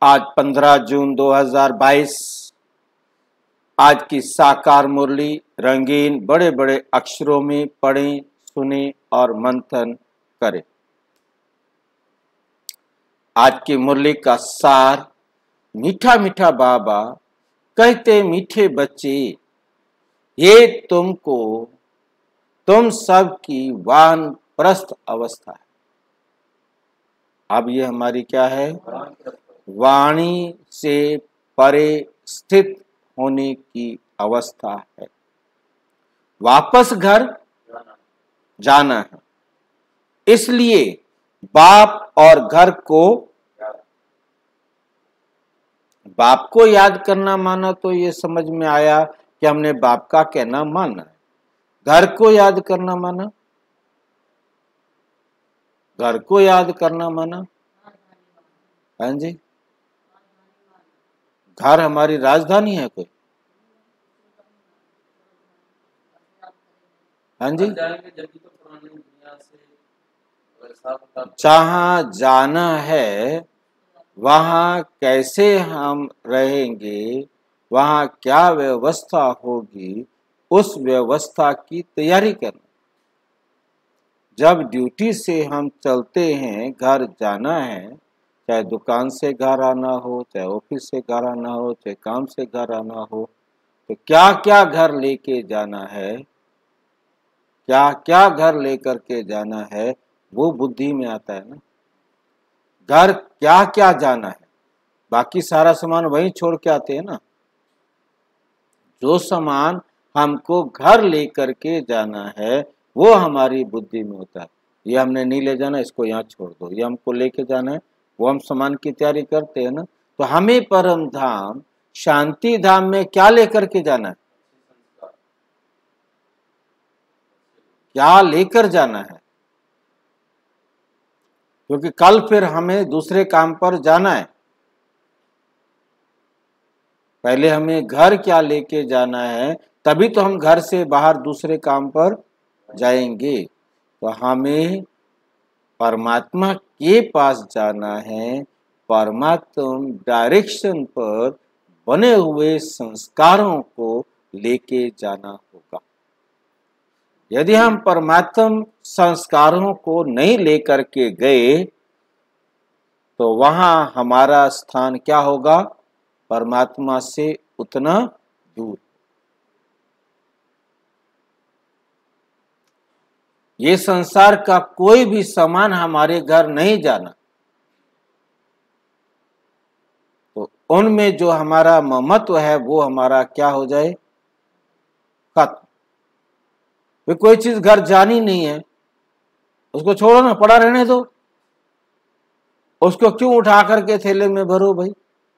आज 15 जून 2022। आज की साकार मुरली रंगीन बड़े बड़े अक्षरों में पढ़ें, सुने और मंथन करें। आज की मुरली का सार, मीठा मीठा बाबा कहते मीठे बच्चे, ये तुम सब की वानप्रस्थ अवस्था है। अब ये हमारी क्या है? वाणी से परे स्थित होने की अवस्था है। वापस घर जाना है, इसलिए बाप और घर को बाप को याद करना माना तो ये समझ में आया कि हमने बाप का कहना माना है। घर को याद करना माना, घर को याद करना माना। हाँ जी, घर हमारी राजधानी है कोई? हाँ जी, जहाँ जाना है वहाँ कैसे हम रहेंगे, वहाँ क्या व्यवस्था होगी, उस व्यवस्था की तैयारी करना। जब ड्यूटी से हम चलते हैं, घर जाना है, चाहे दुकान से घर आना हो, चाहे ऑफिस से घर आना हो, चाहे काम से घर आना हो, तो क्या क्या घर लेके जाना है, क्या क्या घर लेकर के जाना है, वो बुद्धि में आता है ना। घर क्या क्या जाना है, बाकी सारा सामान वहीं छोड़ के आते हैं ना। जो सामान हमको घर लेकर के जाना है वो हमारी बुद्धि में होता है। ये हमने नहीं ले जाना, इसको यहाँ छोड़ दो। ये हमको लेके जाना है, वो हम सामान की तैयारी करते हैं ना। तो हमें परम धाम शांति धाम में क्या लेकर के जाना है, क्या लेकर जाना है, क्योंकि कल फिर हमें दूसरे काम पर जाना है। पहले हमें घर क्या लेके जाना है, तभी तो हम घर से बाहर दूसरे काम पर जाएंगे। तो हमें परमात्मा के पास जाना है। परमात्मा डायरेक्शन पर बने हुए संस्कारों को लेके जाना होगा। यदि हम परमात्मा संस्कारों को नहीं लेकर के गए तो वहां हमारा स्थान क्या होगा? परमात्मा से उतना दूर। ये संसार का कोई भी सामान हमारे घर नहीं जाना, तो उनमें जो हमारा ममत्व है वो हमारा क्या हो जाए? खत्म। कोई चीज घर जानी नहीं है, उसको छोड़ो ना, पड़ा रहने दो। उसको क्यों उठा करके थैले में भरो भाई?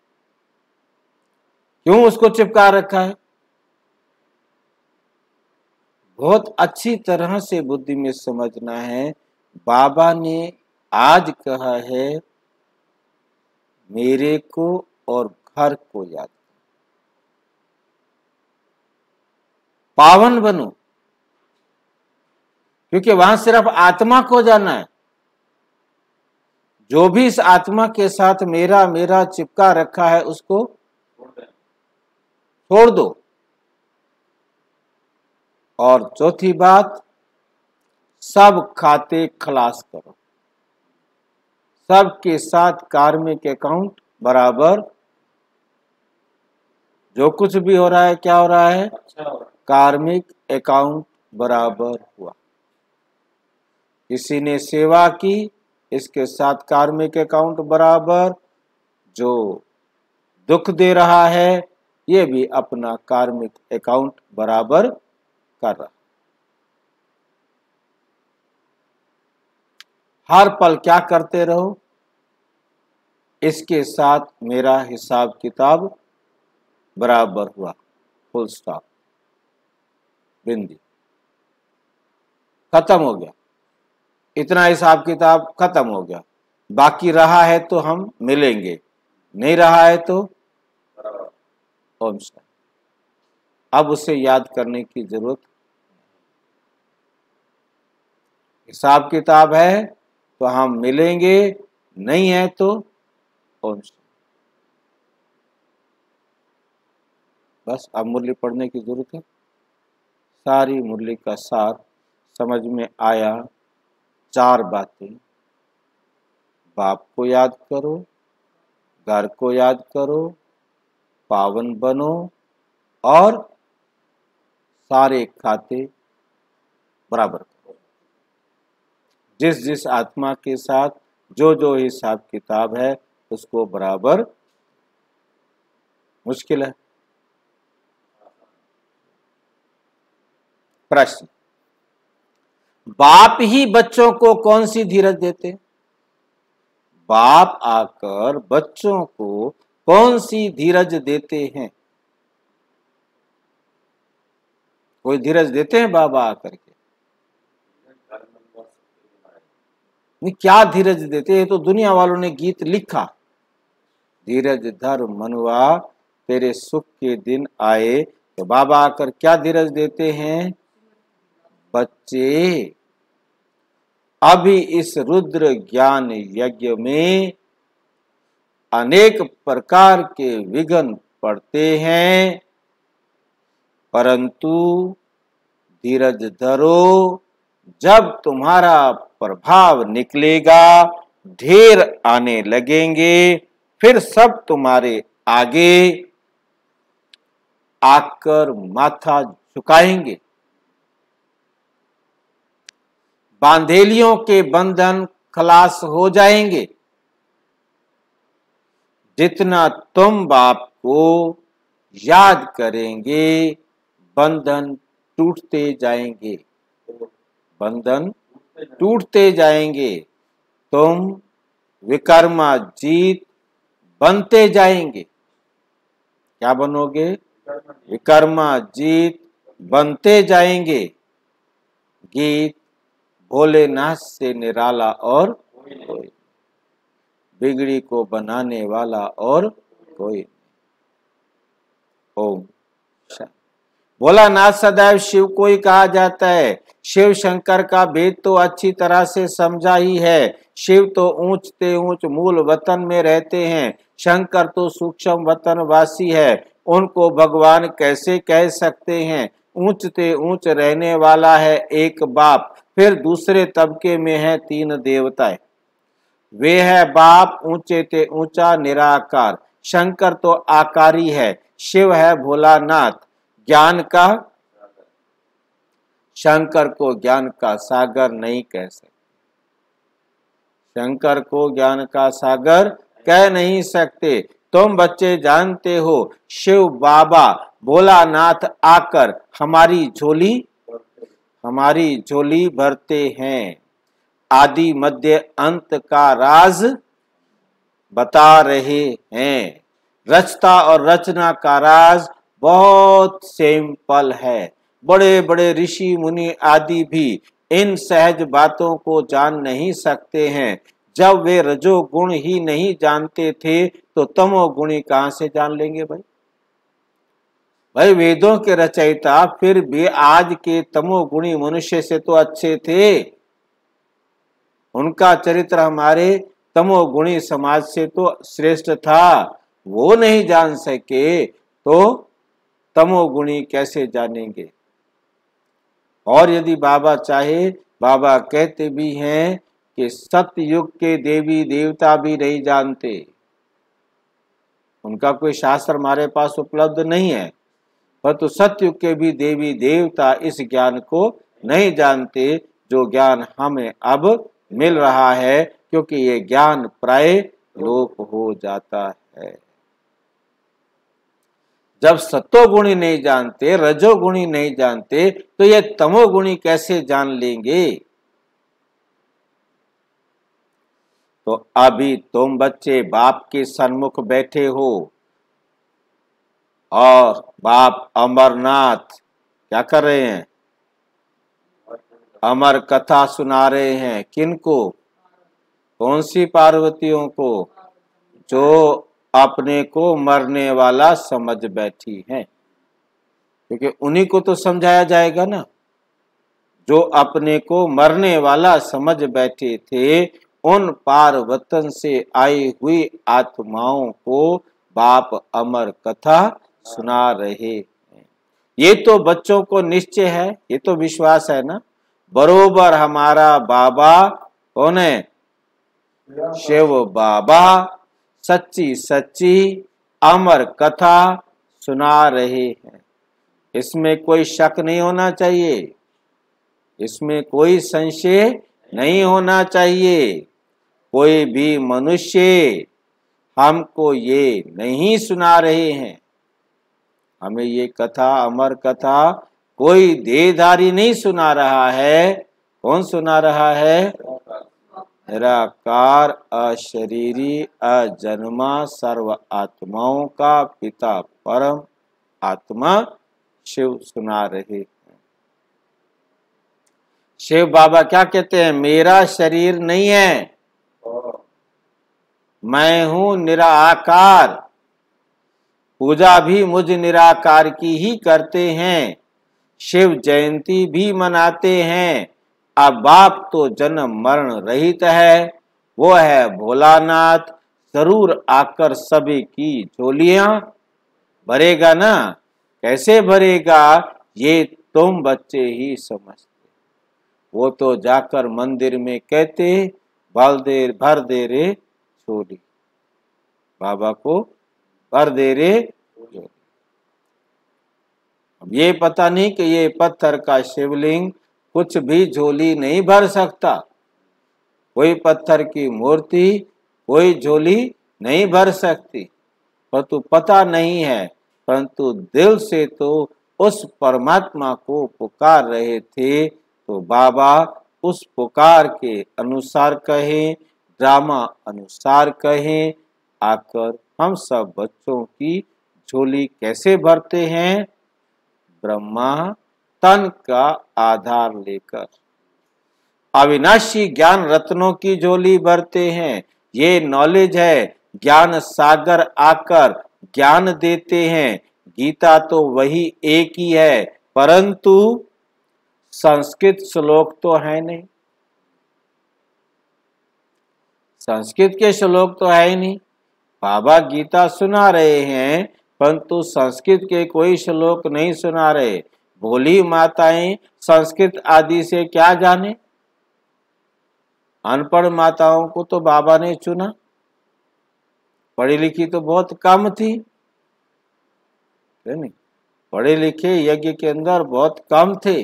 क्यों उसको चिपका रखा है? बहुत अच्छी तरह से बुद्धि में समझना है। बाबा ने आज कहा है मेरे को और घर को याद, पावन बनो, क्योंकि वहां सिर्फ आत्मा को जाना है। जो भी इस आत्मा के साथ मेरा मेरा चिपका रखा है उसको छोड़ दो। और चौथी बात, सब खाते खलास करो। सबके साथ कार्मिक अकाउंट बराबर। जो कुछ भी हो रहा है क्या हो रहा है? कार्मिक अकाउंट बराबर हुआ। किसी ने सेवा की, इसके साथ कार्मिक अकाउंट बराबर। जो दुख दे रहा है ये भी अपना कार्मिक अकाउंट बराबर कर रहा। हर पल क्या करते रहो? इसके साथ मेरा हिसाब किताब बराबर हुआ। फुल स्टॉप, बिंदी, खत्म हो गया। इतना हिसाब किताब खत्म हो गया। बाकी रहा है तो हम मिलेंगे, नहीं रहा है तो ओम शांति। अब उसे याद करने की जरूरत। हिसाब किताब है तो हम मिलेंगे, नहीं है तो ओम शांति। बस अब मुरली पढ़ने की जरूरत है। सारी मुरली का सार समझ में आया। 4 बातें, बाप को याद करो, घर को याद करो, पावन बनो और सारे खाते बराबर करो। जिस जिस आत्मा के साथ जो जो हिसाब किताब है उसको बराबर। मुश्किल है। प्रश्न, बाप ही बच्चों को कौन सी धीरज देते? बाप आकर बच्चों को कौन सी धीरज देते हैं? कोई धीरज देते हैं बाबा आकर के? नहीं, क्या धीरज देते हैं? तो दुनिया वालों ने गीत लिखा, धीरज धर मनुआ तेरे सुख के दिन आए। तो बाबा आकर क्या धीरज देते हैं? बच्चे, अभी इस रुद्र ज्ञान यज्ञ में अनेक प्रकार के विघ्न पड़ते हैं, परंतु धीरज धरो, जब तुम्हारा प्रभाव निकलेगा, ढेर आने लगेंगे, फिर सब तुम्हारे आगे आकर माथा झुकाएंगे। बांधेलियों के बंधन खलास हो जाएंगे। जितना तुम बाप को याद करेंगे, बंधन टूटते जाएंगे, बंधन टूटते जाएंगे। तुम विकर्माजीत बनते जाएंगे। क्या बनोगे? विकर्माजीत बनते जाएंगे। गीत, भोलेनाथ से निराला और कोई, बिगड़ी को बनाने वाला और कोई। ओम शांति। भोलानाथ सदैव शिव को ही कहा जाता है। शिव शंकर का भेद तो अच्छी तरह से समझा ही है। शिव तो ऊंचते ऊंच मूल वतन में रहते हैं, शंकर तो सूक्ष्म वतन वासी है। उनको भगवान कैसे कह सकते हैं? ऊंचते ऊंच रहने वाला है एक बाप, फिर दूसरे तबके में है 3 देवताएं। वे है बाप ऊंचे ते ऊंचा निराकार, शंकर तो आकारी है, शिव है भोलानाथ ज्ञान का। शंकर को ज्ञान का सागर नहीं कह सकते, शंकर को ज्ञान का सागर कह नहीं सकते। तुम बच्चे जानते हो, शिव बाबा भोलानाथ आकर हमारी झोली भरते हैं। आदि मध्य अंत का राज बता रहे हैं। रचता और रचना का राज बहुत सिंपल है। बड़े बड़े ऋषि मुनि आदि भी इन सहज बातों को जान नहीं सकते हैं। जब वे रजोगुण ही नहीं जानते थे तो तमोगुणी कहां से जान लेंगे? भाई वेदों के रचयिता फिर भी आज के तमोगुणी मनुष्य से तो अच्छे थे। उनका चरित्र हमारे तमोगुणी समाज से तो श्रेष्ठ था। वो नहीं जान सके तो तमोगुणी कैसे जानेंगे? और यदि बाबा चाहे, बाबा कहते भी हैं कि सतयुग के देवी देवता भी नहीं जानते। उनका कोई शास्त्र हमारे पास उपलब्ध नहीं है, परंतु सतयुग के भी देवी देवता इस ज्ञान को नहीं जानते जो ज्ञान हमें अब मिल रहा है, क्योंकि ये ज्ञान प्राय लोप हो जाता है। जब सत्वगुणी नहीं जानते, रजोगुणी नहीं जानते, तो ये तमोगुणी कैसे जान लेंगे? तो अभी तुम बच्चे बाप के सन्मुख बैठे हो और बाप अमरनाथ क्या कर रहे हैं? अमर कथा सुना रहे हैं। किनको? कौन सी पार्वतियों को? जो अपने को मरने वाला समझ बैठी हैं, क्योंकि उन्हीं को तो समझाया जाएगा ना। जो अपने को मरने वाला समझ बैठे थे, उन पार वतन से आई हुई आत्माओं को बाप अमर कथा सुना रहे हैं। ये तो बच्चों को निश्चय है, ये तो विश्वास है ना, बरोबर हमारा बाबा कौन है? शिव बाबा सच्ची सच्ची अमर कथा सुना रहे हैं। इसमें कोई शक नहीं होना चाहिए, इसमें कोई संशय नहीं होना चाहिए। कोई भी मनुष्य हमको ये नहीं सुना रहे हैं, हमें ये कथा अमर कथा कोई देहधारी नहीं सुना रहा है। कौन सुना रहा है? निराकार अशरीरी अजन्मा सर्व आत्माओं का पिता परम आत्मा शिव सुना रहे हैं। शिव बाबा क्या कहते हैं? मेरा शरीर नहीं है, मैं हूं निराकार। पूजा भी मुझ निराकार की ही करते हैं, शिव जयंती भी मनाते हैं। अब बाप तो जन्म मरण रहित है, वो है भोलानाथ, जरूर आकर सभी की झोलियां भरेगा ना। कैसे भरेगा ये तुम बच्चे ही समझते, वो तो जाकर मंदिर में कहते भर दे रे झोली, बाबा को भर दे रे झोली। अब ये पता नहीं कि ये पत्थर का शिवलिंग कुछ भी झोली नहीं भर सकता, कोई पत्थर की मूर्ति कोई झोली नहीं भर सकती। परंतु पता नहीं है, परंतु दिल से तो उस परमात्मा को पुकार रहे थे, तो बाबा उस पुकार के अनुसार कहें, ड्रामा अनुसार कहें, आकर हम सब बच्चों की झोली कैसे भरते हैं? ब्रह्मा तन का आधार लेकर अविनाशी ज्ञान रत्नों की झोली भरते हैं। ये नॉलेज है, ज्ञान सागर आकर ज्ञान देते हैं। गीता तो वही एक ही है, परंतु संस्कृत श्लोक तो है नहीं, संस्कृत के श्लोक तो है ही नहीं। बाबा गीता सुना रहे हैं, परंतु संस्कृत के कोई श्लोक नहीं सुना रहे। भोली माताएं संस्कृत आदि से क्या जाने, अनपढ़ माताओं को तो बाबा ने चुना, पढ़ी लिखी तो बहुत कम थी, है नहीं? पढ़े लिखे यज्ञ के अंदर बहुत कम थे।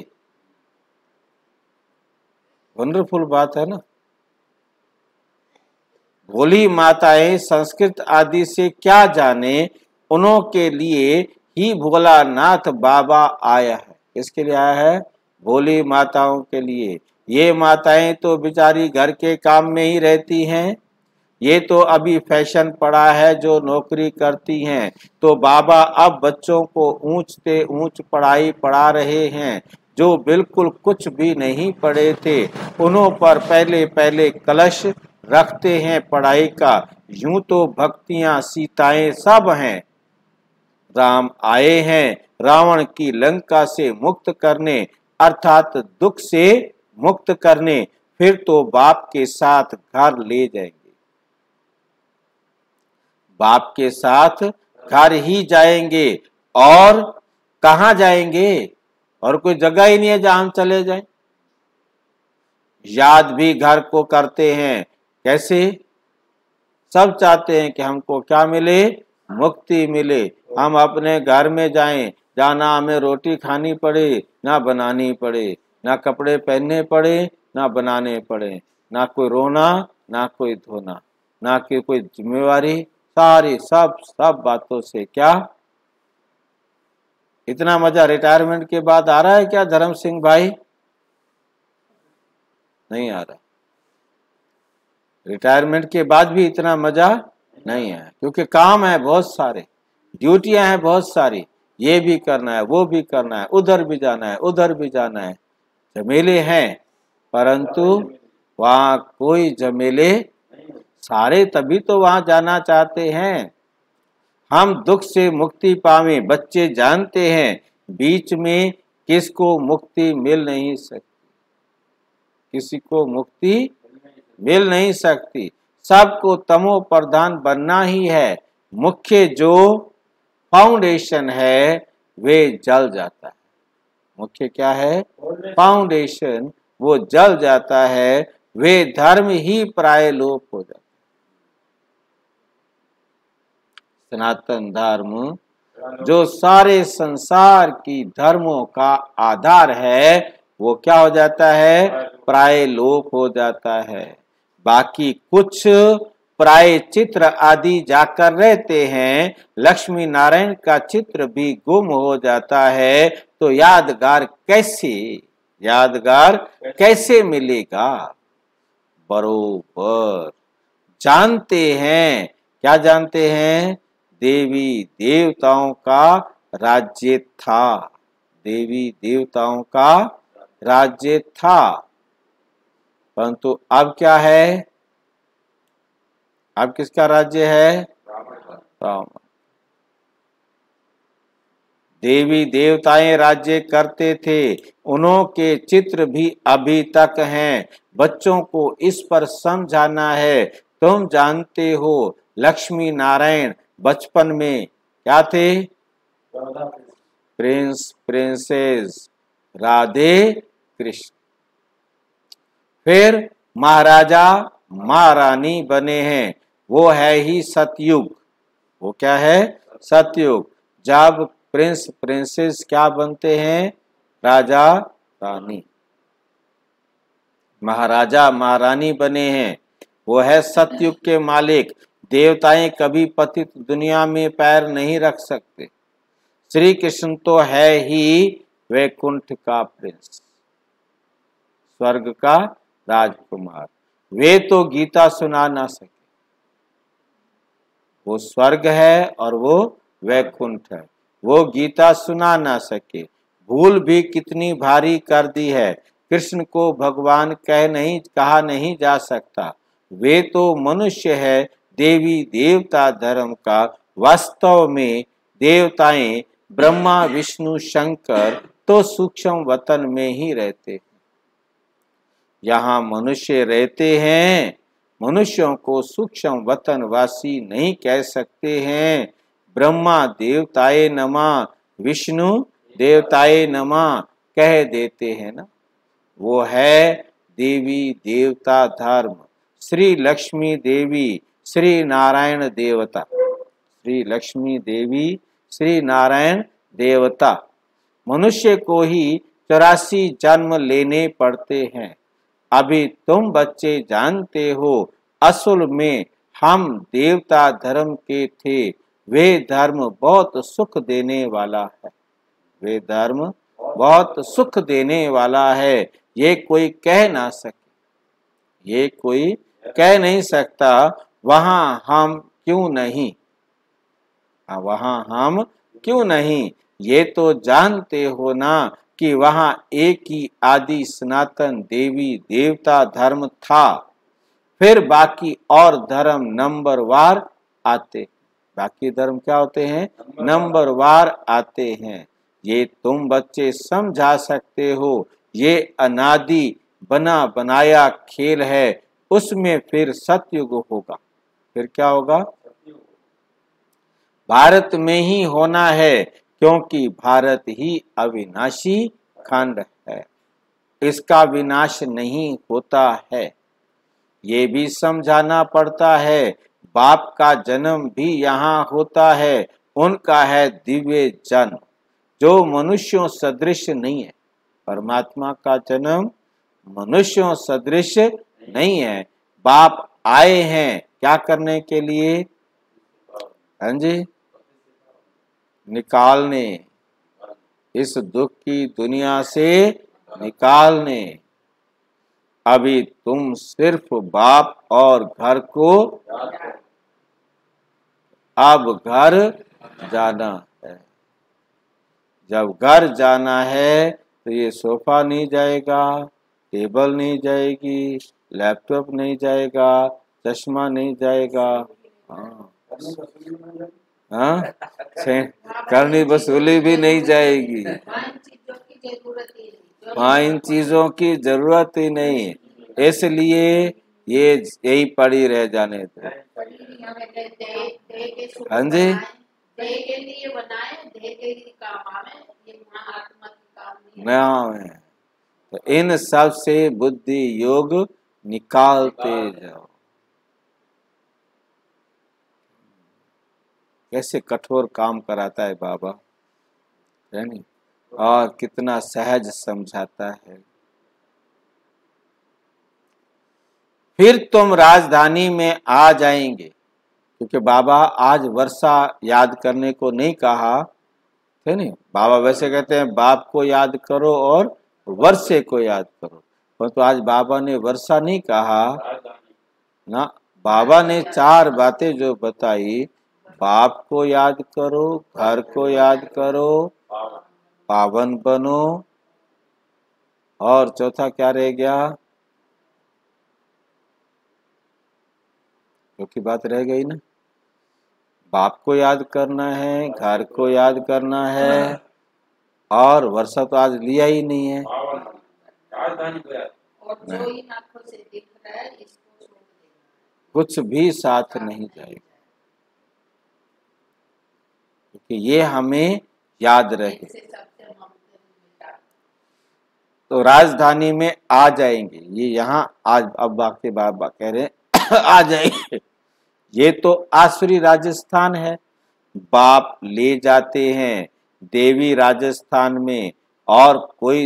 वंडरफुल बात है ना। भोली माताएं संस्कृत आदि से क्या जाने, उन्हों के लिए ही भोलानाथ बाबा आया है। किसके लिए आया है? भोली माताओं के लिए। ये माताएं तो बेचारी घर के काम में ही रहती हैं, ये तो अभी फैशन पड़ा है जो नौकरी करती हैं। तो बाबा अब बच्चों को ऊंच से ऊंच पढ़ाई पढ़ा रहे हैं। जो बिल्कुल कुछ भी नहीं पढ़े थे, उन्हों पर पहले पहले कलश रखते हैं पढ़ाई का। यूं तो भक्तियां सीताएं सब हैं, राम आए हैं रावण की लंका से मुक्त करने, अर्थात दुख से मुक्त करने। फिर तो बाप के साथ घर ले जाएंगे, बाप के साथ घर ही जाएंगे। और कहाँ जाएंगे? और कोई जगह ही नहीं है जहां हम चले जाएं। याद भी घर को करते हैं। कैसे? सब चाहते हैं कि हमको क्या मिले? मुक्ति मिले। हम अपने घर में जाएं, जाना हमें रोटी खानी पड़े ना बनानी पड़े, ना कपड़े पहनने पड़े ना बनाने पड़े, ना कोई रोना ना कोई धोना, ना कि कोई जिम्मेवारी। सारी सब बातों से क्या इतना मजा रिटायरमेंट के बाद आ रहा है क्या धर्म सिंह भाई? नहीं आ रहा। रिटायरमेंट के बाद भी इतना मजा नहीं है, क्योंकि काम है बहुत सारे, ड्यूटियां हैं बहुत सारी, ये भी करना है वो भी करना है, उधर भी जाना है उधर भी जाना है, झमेले हैं। परंतु वहां कोई झमेले, सारे तभी तो वहां जाना चाहते हैं। हम दुख से मुक्ति पावे, बच्चे जानते हैं बीच में किसको मुक्ति मिल नहीं सकती, किसी को मुक्ति मिल नहीं सकती। सबको तमो प्रधान बनना ही है। मुख्य जो फाउंडेशन है वे जल जाता है। मुख्य क्या है? फाउंडेशन, वो जल जाता है, वे धर्म ही प्राय लोप हो जाता है। सनातन धर्म जो सारे संसार की धर्मों का आधार है, वो क्या हो जाता है? प्राय लोप हो जाता है। बाकी कुछ प्राय चित्र आदि जाकर रहते हैं, लक्ष्मी नारायण का चित्र भी गुम हो जाता है, तो यादगार कैसे मिलेगा? बरोबर जानते हैं, क्या जानते हैं? देवी देवताओं का राज्य था, देवी देवताओं का राज्य था। परंतु अब क्या है? अब किसका राज्य है? राम। देवी देवताएं राज्य करते थे, उन्हों के चित्र भी अभी तक हैं। बच्चों को इस पर समझाना है। तुम जानते हो लक्ष्मी नारायण बचपन में क्या थे? Prince princess, Radhe Krishna. फिर महाराजा महारानी बने हैं, वो है ही सतयुग। वो क्या है? सतयुग। जब प्रिंस प्रिंसेस क्या बनते हैं? राजा रानी। महाराजा महारानी बने हैं, वो है सतयुग के मालिक। देवताएं कभी पतित दुनिया में पैर नहीं रख सकते। श्री कृष्ण तो है ही वैकुंठ का प्रिंस, स्वर्ग का राजकुमार। वे तो गीता सुना ना सके। वो स्वर्ग है और वो वैकुंठ है, वो गीता सुना ना सके। भूल भी कितनी भारी कर दी है। कृष्ण को भगवान कहा नहीं जा सकता। वे तो मनुष्य है। देवी देवता धर्म का वास्तव में देवताएं ब्रह्मा विष्णु शंकर तो सूक्ष्म वतन में ही रहते हैं। यहाँ मनुष्य रहते हैं, मनुष्यों को सूक्ष्म वतन वासी नहीं कह सकते हैं। ब्रह्मा देवताए नमः, विष्णु देवताए नमः कह देते हैं ना। वो है देवी देवता धर्म। श्री लक्ष्मी देवी, श्री नारायण देवता। श्री लक्ष्मी देवी, श्री नारायण देवता। मनुष्य को ही 84 जन्म लेने पड़ते हैं। अभी तुम बच्चे जानते हो, असल में हम देवता धर्म के थे। वे धर्म बहुत सुख देने वाला है, वे धर्म बहुत सुख देने वाला है। ये कोई कह ना सके, ये कोई कह नहीं सकता वहां हम क्यों नहीं, वहां हम क्यों नहीं। ये तो जानते हो ना कि वहां एक ही आदि सनातन देवी देवता धर्म था। फिर बाकी और धर्म नंबरवार आते। बाकी धर्म क्या होते हैं? नंबरवार आते हैं। ये तुम बच्चे समझा सकते हो। ये अनादि बना बनाया खेल है। उसमें फिर सतयुग होगा। फिर क्या होगा? भारत में ही होना है, क्योंकि भारत ही अविनाशी खंड है। इसका विनाश नहीं होता है, ये भी समझाना पड़ता है। बाप का जन्म भी यहाँ होता है, उनका है दिव्य जन्म, जो मनुष्यों सदृश नहीं है। परमात्मा का जन्म मनुष्यों सदृश नहीं है। बाप आए हैं क्या करने के लिए? हाँ जी, निकालने, इस दुख की दुनिया से निकालने। अभी तुम सिर्फ बाप और घर को, अब घर जाना है। जब घर जाना है तो ये सोफा नहीं जाएगा, टेबल नहीं जाएगी, लैपटॉप नहीं जाएगा, चश्मा नहीं जाएगा। हाँ, करनी वसूली भी नहीं जाएगी। हाँ, इन चीजों की जरूरत ही नहीं, इसलिए यही पड़ी रह जाने दो। हाँ जी, देह के लिए बनाए, देह के लिए काम आवे, ये वहाँ आत्मा की काम नहीं न है। तो इन सब से बुद्धि योग निकालते जाओ। कैसे कठोर काम कराता है बाबा, है नहीं? और कितना सहज समझाता है। फिर तुम राजधानी में आ जाएंगे, क्योंकि बाबा आज वर्षा याद करने को नहीं कहा, है नहीं? बाबा वैसे कहते हैं बाप को याद करो और वर्षे को याद करो, परंतु आज बाबा ने वर्षा नहीं कहा ना। बाबा ने चार बातें जो बताई, बाप को याद करो, घर को याद करो, पावन बनो, और चौथा क्या रह गया? क्योंकि बात रह गई ना, बाप को याद करना है, घर को याद करना है, और वर्षा तो आज लिया ही नहीं है। और जो इन आंखों से दिख रहा है इसको छोड़ देना, कुछ भी साथ नहीं जाएगा, क्योंकि ये हमें याद रहे। इससे सबसे ममता मिटा। तो राजधानी में आ जाएंगे, ये यहाँ आज अब बाकी बाबा कह रहे हैं आ जाएंगे। ये तो आसुरी राजस्थान है, बाप ले जाते हैं देवी राजस्थान में, और कोई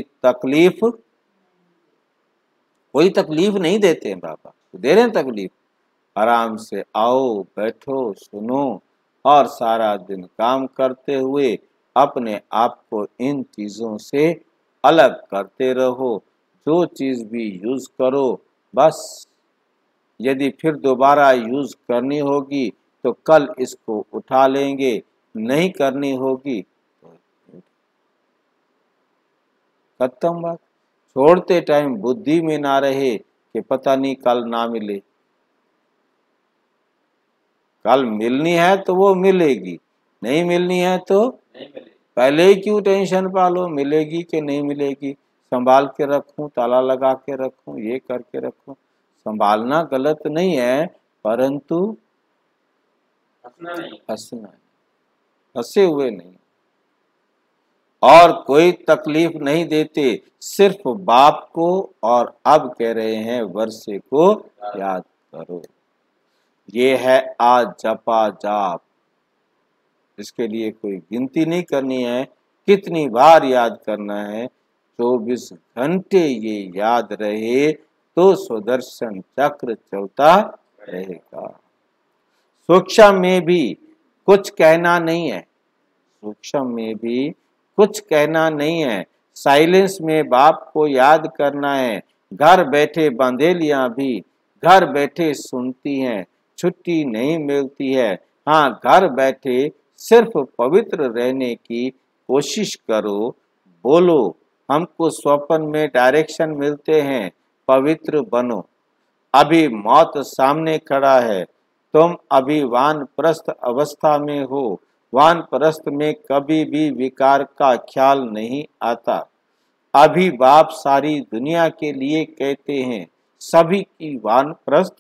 तकलीफ नहीं देते हैं बाबा। तो दे रहे हैं तकलीफ, आराम से आओ, बैठो, सुनो, और सारा दिन काम करते हुए अपने आप को इन चीजों से अलग करते रहो। जो चीज भी यूज करो, बस यदि फिर दोबारा यूज करनी होगी तो कल इसको उठा लेंगे, नहीं करनी होगी तो खत्म बात। छोड़ते टाइम बुद्धि में ना रहे कि पता नहीं कल ना मिले। कल मिलनी है तो वो मिलेगी, नहीं मिलनी है तो पहले ही क्यों टेंशन पालो, मिलेगी कि नहीं मिलेगी। संभाल के रखूं, ताला लगा के रखूं, ये करके रखूं। संभालना गलत नहीं है, परंतु हंसना, हंसे हुए नहीं। और कोई तकलीफ नहीं देते, सिर्फ बाप को, और अब कह रहे हैं वर्षे को याद करो। ये है आज जपा जाप, इसके लिए कोई गिनती नहीं करनी है, कितनी बार याद करना है। 24 घंटे ये याद रहे तो सुदर्शन चक्र चलता रहेगा। सूक्ष्म में भी कुछ कहना नहीं है, सूक्ष्म में भी कुछ कहना नहीं है। साइलेंस में बाप को याद करना है। घर बैठे बंधेलियां भी घर बैठे सुनती हैं, छुट्टी नहीं मिलती है। हाँ, घर बैठे सिर्फ पवित्र रहने की कोशिश करो। बोलो, हमको स्वप्न में डायरेक्शन मिलते हैं, पवित्र बनो। अभी मौत सामने खड़ा है, तुम अभी वानप्रस्थ अवस्था में हो। वानप्रस्थ में कभी भी विकार का ख्याल नहीं आता। अभी बाप सारी दुनिया के लिए कहते हैं सभी की वानप्रस्थ।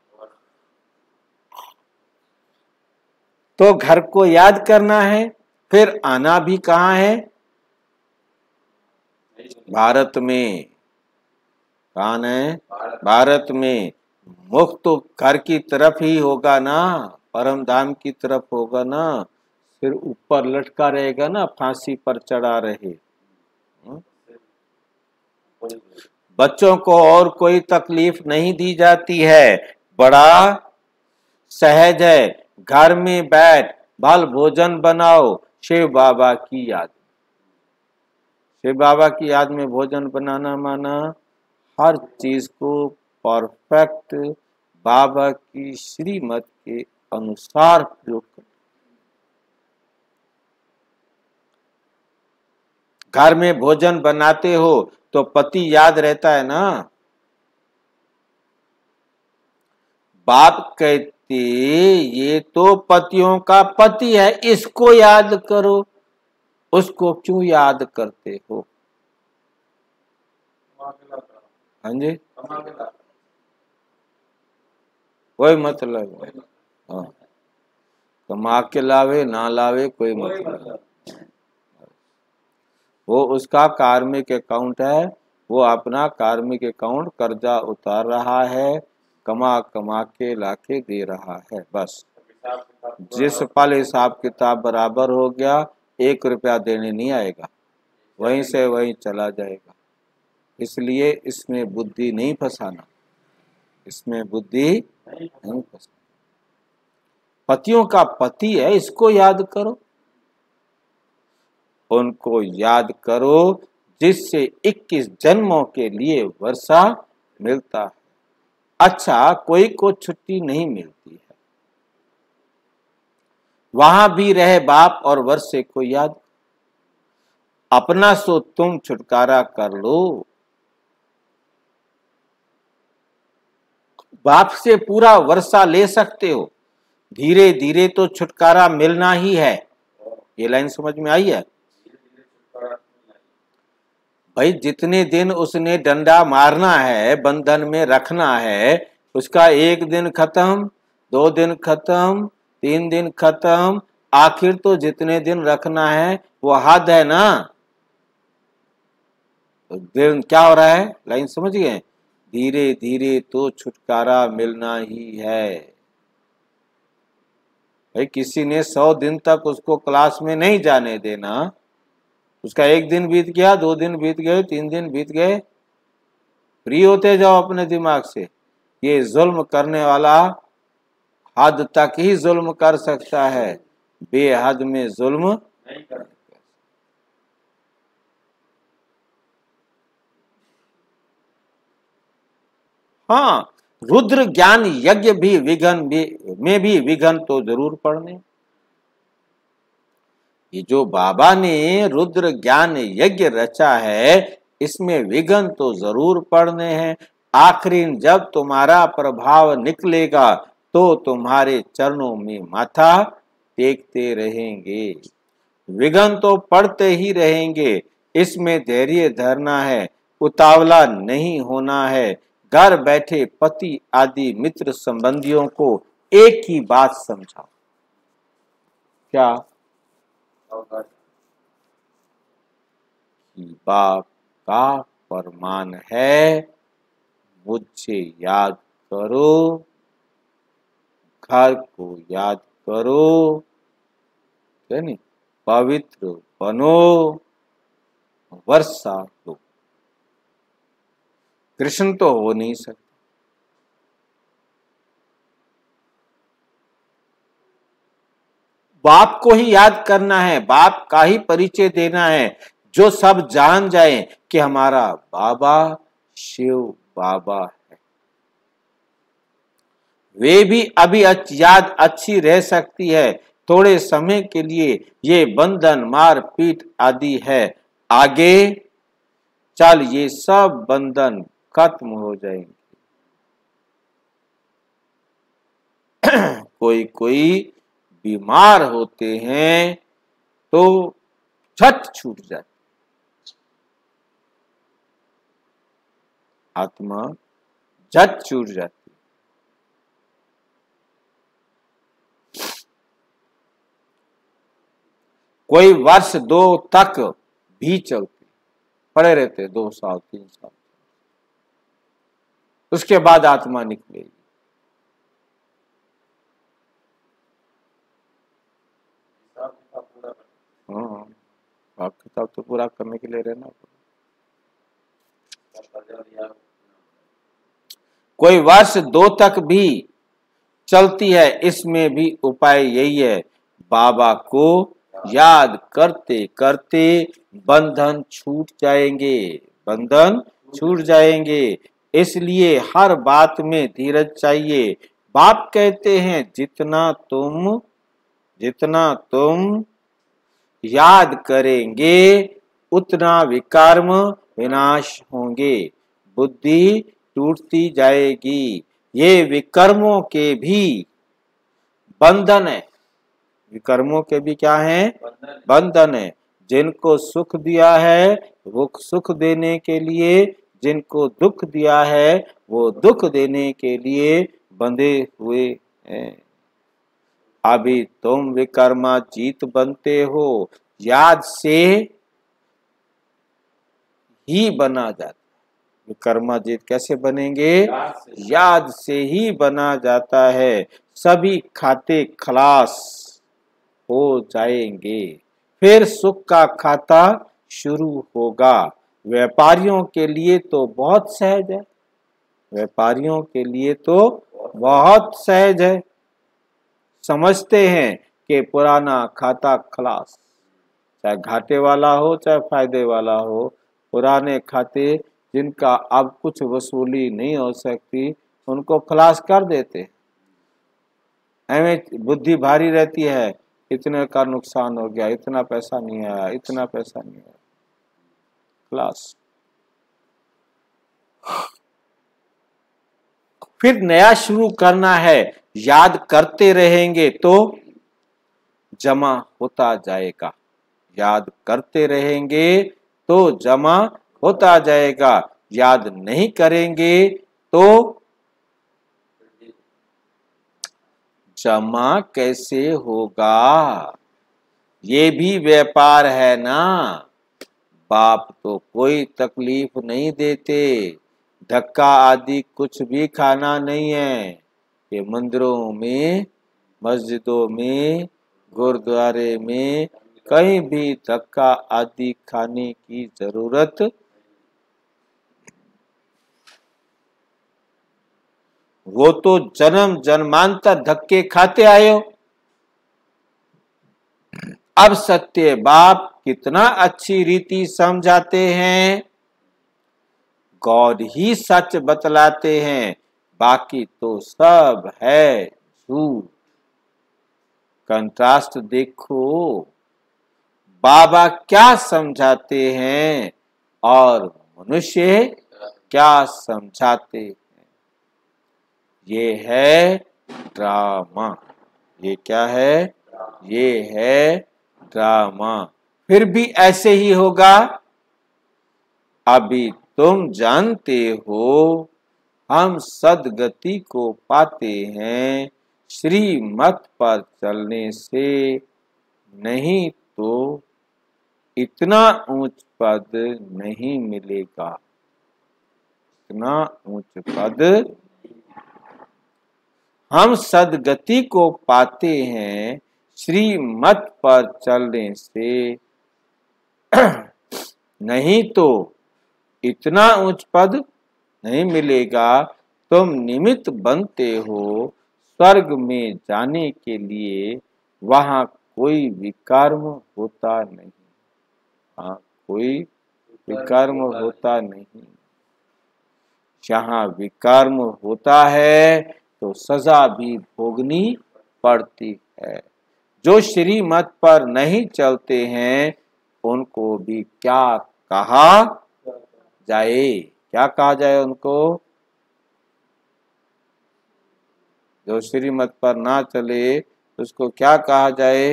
तो घर को याद करना है, फिर आना भी कहाँ है? भारत में। कौन है? भारत में। मुख तो घर की तरफ ही होगा ना, परम धाम की तरफ होगा ना, फिर ऊपर लटका रहेगा ना, फांसी पर चढ़ा रहे। बच्चों को और कोई तकलीफ नहीं दी जाती है, बड़ा सहज है। घर में बैठ बाल भोजन बनाओ, शिव बाबा की याद। शिव बाबा की याद में भोजन बनाना माना हर चीज को परफेक्ट बाबा की श्रीमत के अनुसार प्रयोग कर। घर में भोजन बनाते हो तो पति याद रहता है ना। बाप कहते ये तो पतियों का पति है, इसको याद करो। उसको क्यों याद करते हो? हाँ जी, कोई मतलब। हाँ, कमा के लावे ना लावे कोई मतलब, वो उसका कार्मिक अकाउंट है, वो अपना कार्मिक अकाउंट कर्जा उतार रहा है, कमा कमा के लाके दे रहा है। बस जिस पल हिसाब किताब बराबर हो गया, 1 रुपया देने नहीं आएगा, वहीं से वहीं चला जाएगा। इसलिए इसमें बुद्धि नहीं फंसाना, इसमें बुद्धि नहीं फंसाना। पतियों का पति है, इसको याद करो, उनको याद करो जिससे 21 जन्मों के लिए वर्षा मिलता है। अच्छा, कोई को छुट्टी नहीं मिलती है, वहां भी रहे बाप और वर्षे को याद, अपना सो तुम छुटकारा कर लो। बाप से पूरा वर्षा ले सकते हो, धीरे धीरे तो छुटकारा मिलना ही है। ये लाइन समझ में आई है भाई? जितने दिन उसने डंडा मारना है, बंधन में रखना है, उसका 1 दिन खत्म, 2 दिन खत्म, 3 दिन खत्म, आखिर तो जितने दिन रखना है वो हद है ना। तो दिन क्या हो रहा है, लाइन समझ गए? धीरे धीरे तो छुटकारा मिलना ही है भाई। किसी ने 100 दिन तक उसको क्लास में नहीं जाने देना, उसका 1 दिन बीत गया, 2 दिन बीत गए, 3 दिन बीत गए, फ्री होते जाओ अपने दिमाग से। ये जुल्म करने वाला हद तक ही जुल्म कर सकता है, बेहद में जुल्म नहीं कर सकता। हाँ, रुद्र ज्ञान यज्ञ भी में भी विघ्न तो जरूर पड़ने। ये जो बाबा ने रुद्र ज्ञान यज्ञ रचा है, इसमें विघ्न तो जरूर पड़ने हैं। आखिरी जब तुम्हारा प्रभाव निकलेगा तो तुम्हारे चरणों में माथा टेकते रहेंगे। विघ्न तो पड़ते ही रहेंगे, इसमें धैर्य धरना है, उतावला नहीं होना है। घर बैठे पति आदि मित्र संबंधियों को एक ही बात समझाओ, क्या? कि बाप का फरमान है, मुझे याद करो, घर को याद करो, है नहीं? पवित्र बनो, वर्षा दो। कृष्ण तो हो नहीं सकता। बाप को ही याद करना है, बाप का ही परिचय देना है, जो सब जान जाए कि हमारा बाबा शिव बाबा है। वे भी अभी याद अच्छी रह सकती है, थोड़े समय के लिए ये बंधन मार पीट आदि है, आगे चल ये सब बंधन खत्म हो जाएंगे। कोई कोई बीमार होते हैं तो झट छूट जाती, आत्मा झट छूट जाती। कोई वर्ष 2 तक भी चलते, पड़े रहते 2 साल 3 साल, उसके बाद आत्मा निकलेगी। हाँ, किताब तो पूरा करने के लिए रहना। कोई वर्ष 2 तक भी चलती है, इसमें भी उपाय यही है, बाबा को याद करते करते बंधन छूट जाएंगे, बंधन छूट जाएंगे। इसलिए हर बात में धीरज चाहिए। बाप कहते हैं जितना तुम याद करेंगे उतना विकर्म विनाश होंगे, बुद्धि टूटती जाएगी। ये विकर्मों के भी बंधन है, विकर्मों के भी क्या है? बंधन है। जिनको सुख दिया है वो सुख देने के लिए, जिनको दुख दिया है वो दुख देने के लिए बंधे हुए हैं। अभी तुम विकर्माजीत बनते हो, याद से ही बना जाता। विकर्माजीत कैसे बनेंगे? याद से ही बना जाता है। सभी खाते खलास हो जाएंगे, फिर सुख का खाता शुरू होगा। व्यापारियों के लिए तो बहुत सहज है, व्यापारियों के लिए तो बहुत सहज है। समझते हैं कि पुराना खाता खलास, चाहे घाटे वाला हो चाहे फायदे वाला हो, पुराने खाते जिनका अब कुछ वसूली नहीं हो सकती उनको खलास कर देते। हमें बुद्धि भारी रहती है, इतने का नुकसान हो गया, इतना पैसा नहीं आया, इतना पैसा नहीं आया, खलास। फिर नया शुरू करना है, याद करते रहेंगे तो जमा होता जाएगा। याद करते रहेंगे तो जमा होता जाएगा, याद नहीं करेंगे तो जमा कैसे होगा? ये भी व्यापार है ना। बाप तो कोई तकलीफ नहीं देते, धक्का आदि कुछ भी खाना नहीं है। ये मंदिरों में, मस्जिदों में, गुरुद्वारे में कहीं भी धक्का आदि खाने की जरूरत। वो तो जन्म जन्मांतर धक्के खाते आए हो। अब सत्य बाप कितना अच्छी रीति समझाते हैं, गॉड ही सच बतलाते हैं, बाकी तो सब है झूठ। कंट्रास्ट देखो, बाबा क्या समझाते हैं और मनुष्य क्या समझाते हैं। ये है ड्रामा। ये क्या है? ये है ड्रामा। फिर भी ऐसे ही होगा। अभी तुम जानते हो हम सदगति को पाते हैं श्रीमत पर चलने से, नहीं तो इतना ऊंच पद नहीं मिलेगा। इतना ऊंच पद हम सदगति को पाते हैं श्रीमत पर चलने से, नहीं तो इतना उच्च पद नहीं मिलेगा। तुम निमित्त बनते हो स्वर्ग में जाने के लिए, वहां कोई विकर्म होता नहीं। हाँ, कोई विकर्म होता नहीं। जहाँ विकर्म होता है तो सजा भी भोगनी पड़ती है। जो श्रीमत पर नहीं चलते हैं उनको भी क्या कहा जाए? क्या कहा जाए उनको? जो श्रीमत पर ना चले उसको क्या कहा जाए?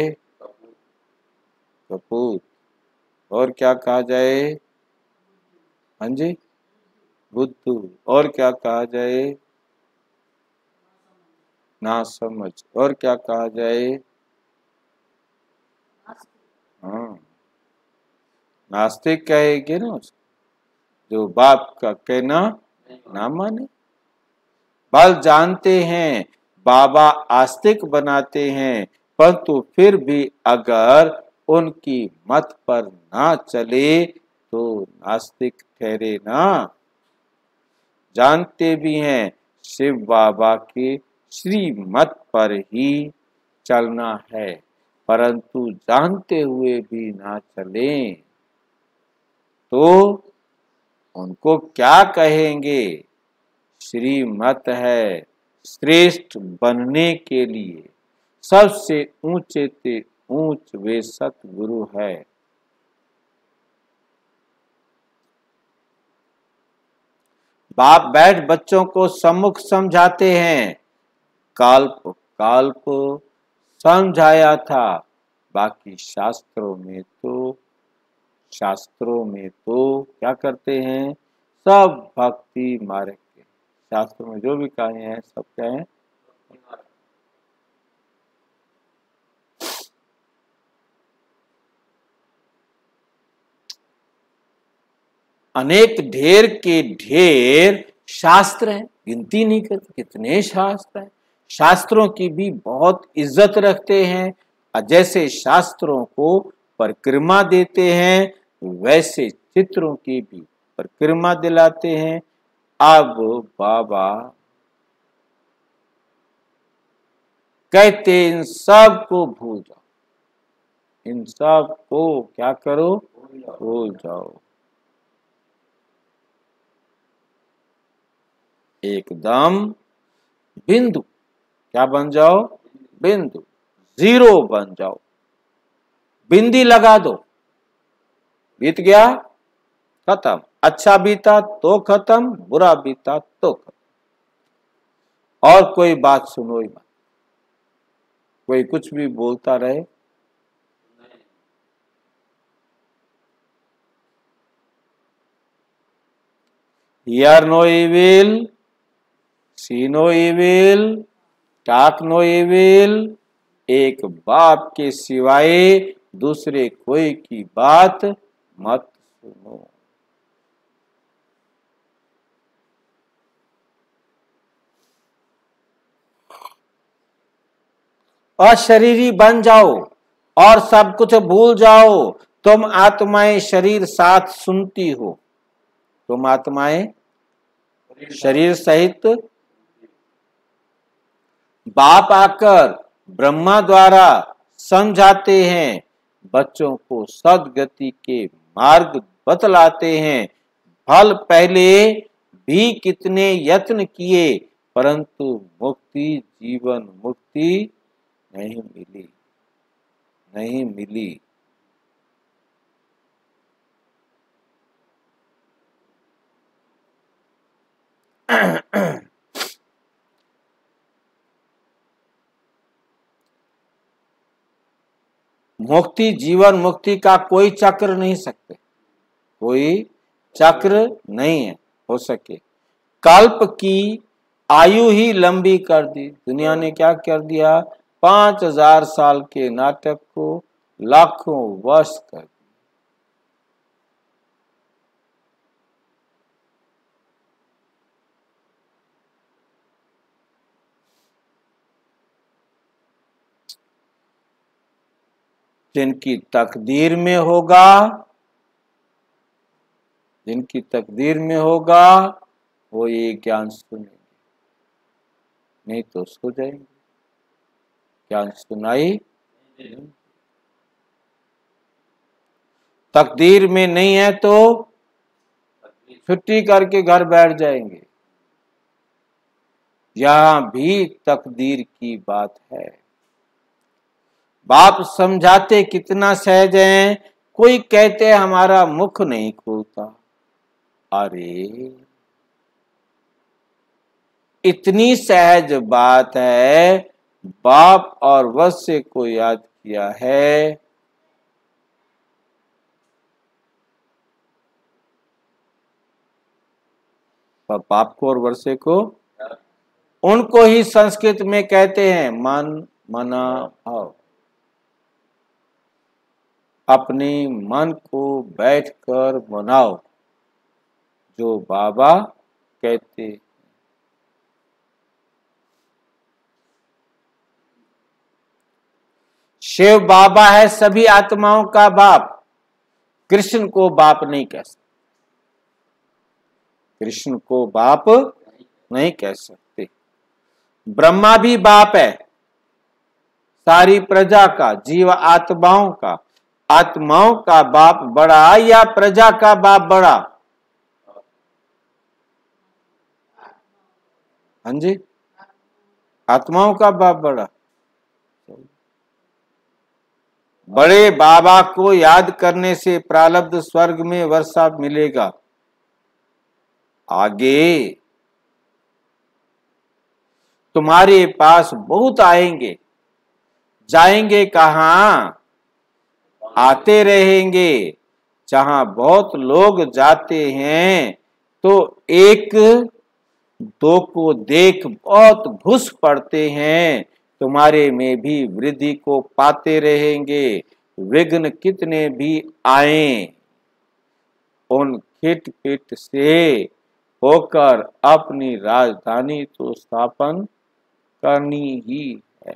कपूत। और क्या कहा जाए? हाँ जी, बुद्धू। और क्या कहा जाए? ना समझ। और क्या कहा जाए? हाँ, नास्तिक कहेंगे ना उसको, जो बाप का कहना ना माने। बल जानते हैं बाबा आस्तिक बनाते हैं, परंतु फिर भी अगर उनकी मत पर ना चले तो नास्तिक ठहरे ना। जानते भी हैं शिव बाबा के श्रीमत पर ही चलना है, परंतु जानते हुए भी ना चलें तो उनको क्या कहेंगे? श्रीमत है श्रेष्ठ बनने के लिए, सबसे ऊंचे से ऊंच वे सतगुरु है। बाप बैठ बच्चों को सम्मुख समझाते हैं। काल्प काल्प समझाया था, बाकी शास्त्रों में तो क्या करते हैं? सब भक्ति मार्ग के शास्त्रों में जो भी कहे हैं सब क्या है? अनेक ढेर के ढेर शास्त्र हैं, गिनती नहीं करते कितने शास्त्र हैं। शास्त्रों की भी बहुत इज्जत रखते हैं, और जैसे शास्त्रों को परिक्रमा देते हैं वैसे चित्रों की भी परिक्रमा दिलाते हैं। अब बाबा कहते इन सब को भूल जाओ, इन सब को क्या करो, भूल जाओ। एकदम बिंदु, क्या बन जाओ, बिंदु, जीरो बन जाओ। बिंदी लगा दो, बीत गया, खत्म। अच्छा बीता तो खत्म, बुरा बीता तो खत्म। और कोई बात सुनो ही मत, कोई कुछ भी बोलता रहे, hear no evil, see no evil, talk no evil, एक बाप के सिवाय दूसरे कोई की बात मत सुनो। अशरीरी बन जाओ और सब कुछ भूल जाओ। तुम आत्माएं शरीर साथ सुनती हो, तुम आत्माएं शरीर सहित। बाप आकर ब्रह्मा द्वारा समझाते हैं, बच्चों को सद्गति के मार्ग बतलाते हैं। फल पहले भी कितने यत्न किए परंतु मुक्ति, जीवन मुक्ति नहीं मिली, नहीं मिली। मुक्ति, जीवन मुक्ति का कोई चक्र नहीं सकते, कोई चक्र नहीं है हो सके। कल्प की आयु ही लंबी कर दी दुनिया ने। क्या कर दिया, 5000 साल के नाटक को लाखों वर्ष कर दिया। जिनकी तकदीर में होगा, जिनकी तकदीर में होगा वो ये ज्ञान सुनेंगे, नहीं तो सो जाएंगे। ज्ञान सुनाई, तकदीर में नहीं है तो छुट्टी करके घर बैठ जाएंगे। यहां भी तकदीर की बात है। बाप समझाते कितना सहज है, कोई कहते हमारा मुख नहीं खुलता। अरे इतनी सहज बात है, बाप और वत्स्य को याद किया है। बाप को और वत्स्य को, उनको ही संस्कृत में कहते हैं मन मना भाव। अपने मन को बैठकर मनाओ, जो बाबा कहते। शिव बाबा है सभी आत्माओं का बाप, कृष्ण को बाप नहीं कह सकते, कृष्ण को बाप नहीं कह सकते। ब्रह्मा भी बाप है, सारी प्रजा का, जीव आत्माओं का। आत्माओं का बाप बड़ा या प्रजा का बाप बड़ा? हाँ जी, आत्माओं का बाप बड़ा। बड़े बाबा को याद करने से प्रारब्ध स्वर्ग में वर्षा मिलेगा। आगे तुम्हारे पास बहुत आएंगे, जाएंगे कहां? आते रहेंगे। जहां बहुत लोग जाते हैं तो एक दो को देख बहुत घुस पड़ते हैं। तुम्हारे में भी वृद्धि को पाते रहेंगे। विघ्न कितने भी आए, उन खिटपिट से होकर अपनी राजधानी तो स्थापन करनी ही है।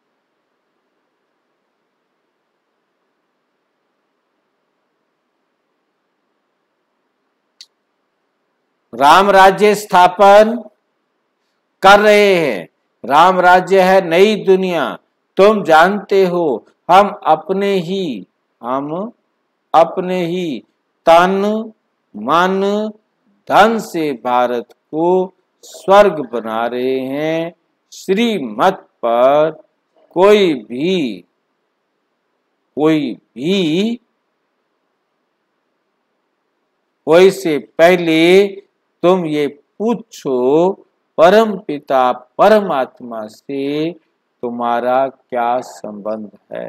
राम राज्य स्थापन कर रहे हैं। राम राज्य है नई दुनिया। तुम जानते हो हम अपने ही तन मन धन से भारत को स्वर्ग बना रहे हैं। श्रीमत पर कोई भी कोई से पहले तुम ये पूछो परम पिता परमात्मा से तुम्हारा क्या संबंध है।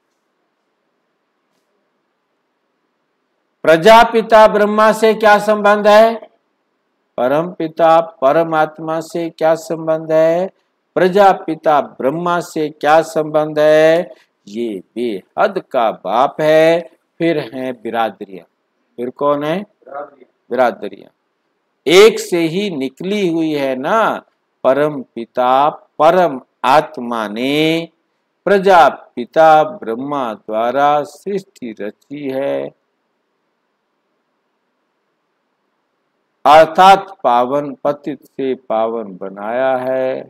प्रजापिता ब्रह्मा से क्या संबंध है? परम पिता परमात्मा से क्या संबंध है? प्रजापिता ब्रह्मा से क्या संबंध है? ये बेहद का बाप है। फिर हैं बिरादरियां। फिर कौन है? बिरादरियां। एक से ही निकली हुई है ना। परम पिता परम आत्मा ने प्रजापिता ब्रह्मा द्वारा सृष्टि रची है, अर्थात पावन पतित से पावन बनाया है।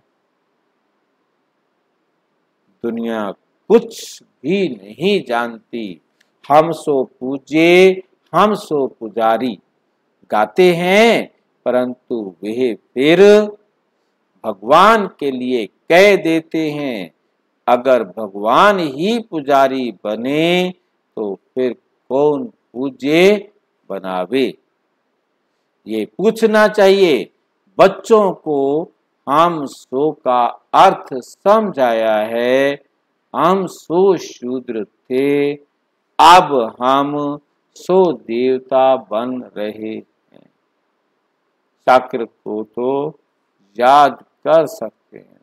दुनिया कुछ भी नहीं जानती। हम सो पूजे हम सो पुजारी गाते हैं, परंतु वे फिर भगवान के लिए कह देते हैं। अगर भगवान ही पुजारी बने तो फिर कौन पूजे बनावे? ये पूछना चाहिए। बच्चों को हम सो का अर्थ समझाया है। हम सो शूद्र थे, अब हम सो देवता बन रहे हैं। शाक्र को तो याद कर सकते हैं।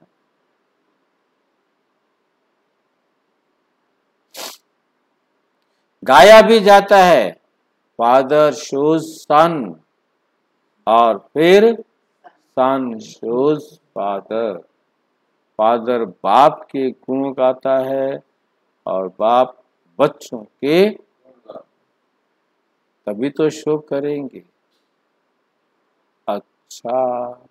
गाया भी जाता है, फादर शोज सन और फिर सन शोज फादर। फादर बाप के गुण गाता है और बाप बच्चों के, तभी तो शो करेंगे। अच्छा,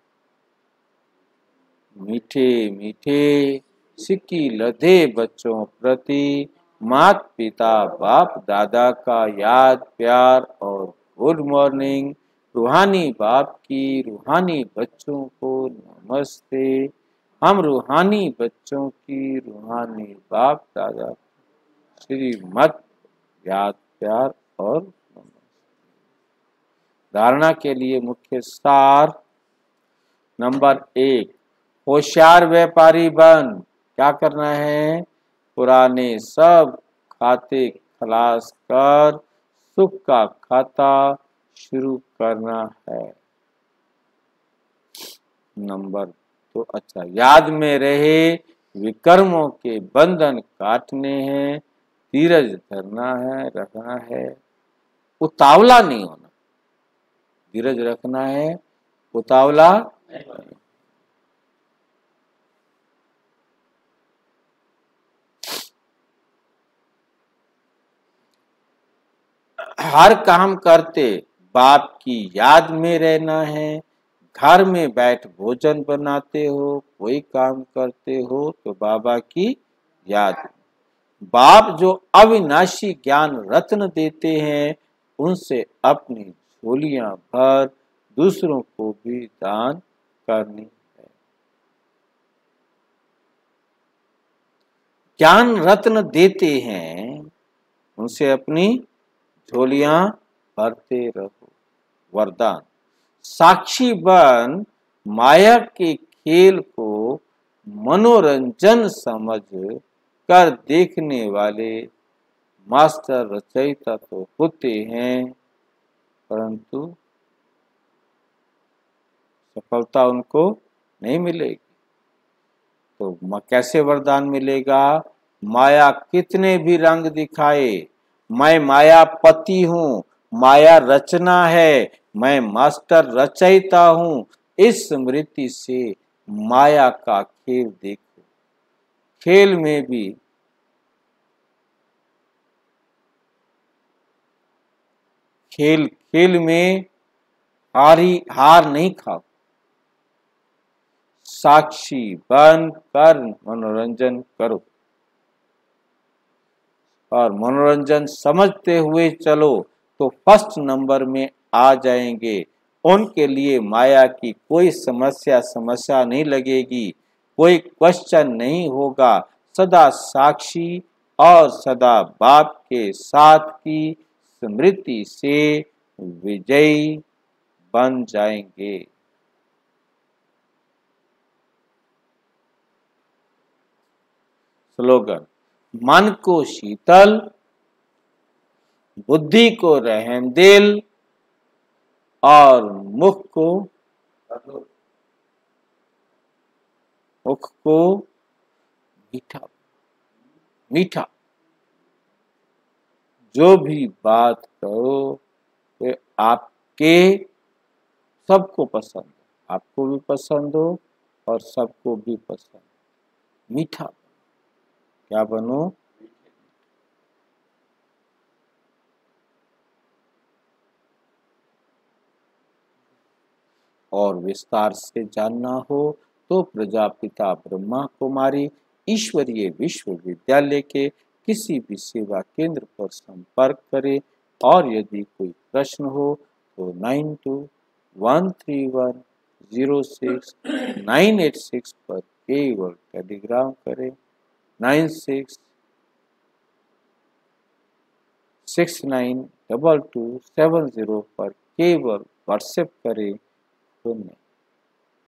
मीठे मीठे सिक्की लधे बच्चों प्रति माता पिता बाप दादा का याद प्यार और गुड मॉर्निंग। रूहानी बाप की रूहानी बच्चों को नमस्ते। हम रूहानी बच्चों की रूहानी बाप दादा श्रीमत याद प्यार और नमस्ते। धारणा के लिए मुख्य सार। नंबर 1, होशियार व्यापारी बन। क्या करना है? पुराने सब खाते खलास कर सुख का खाता शुरू करना है। नंबर 2, अच्छा, याद में रहे विकर्मों के बंधन काटने हैं, धीरज धरना है, रखना है, उतावला नहीं होना। धीरज रखना है, उतावला नहीं। हर काम करते बाप की याद में रहना है। घर में बैठ भोजन बनाते हो, कोई काम करते हो तो बाबा की याद। बाप जो अविनाशी ज्ञान रत्न देते हैं, उनसे अपनी झोलियां भर दूसरों को भी दान करनी है। ज्ञान रत्न देते हैं, उनसे अपनी झोलियां भरते रहो। वरदान। साक्षी बन माया के खेल को मनोरंजन समझ कर देखने वाले मास्टर रचयिता तो होते हैं, परंतु सफलता उनको नहीं मिलेगी। तो कैसे वरदान मिलेगा? माया कितने भी रंग दिखाए, मैं मायापति हूं, माया रचना है, मैं मास्टर रचयिता हूं। इस स्मृति से माया का खेल देखो। खेल में भी खेल में हार नहीं खाओ। साक्षी बन कर मनोरंजन करो और मनोरंजन समझते हुए चलो तो फर्स्ट नंबर में आ जाएंगे। उनके लिए माया की कोई समस्या नहीं लगेगी, कोई क्वेश्चन नहीं होगा। सदा साक्षी और सदा बाप के साथ की स्मृति से विजयी बन जाएंगे। स्लोगन, मन को शीतल, बुद्धि को रहमदिल और मुख को मीठा मीठा। जो भी बात करो वे आपके सबको पसंद हो, आपको भी पसंद हो और सबको भी पसंद। मीठा क्या बनो? और विस्तार से जानना हो तो प्रजापिता ब्रह्मा कुमारी ईश्वरीय विश्वविद्यालय के किसी भी सेवा केंद्र पर संपर्क करें। और यदि कोई प्रश्न हो तो 9213106986 पर केवल टेलीग्राम करें। 96692270 पर केवल व्हाट्सएप करें।